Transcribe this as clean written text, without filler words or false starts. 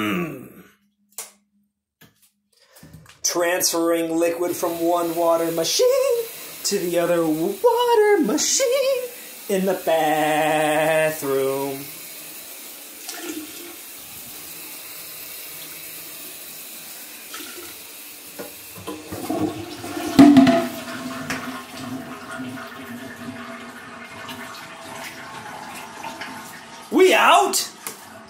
Transferring liquid from one water machine to the other water machine in the bathroom. We out?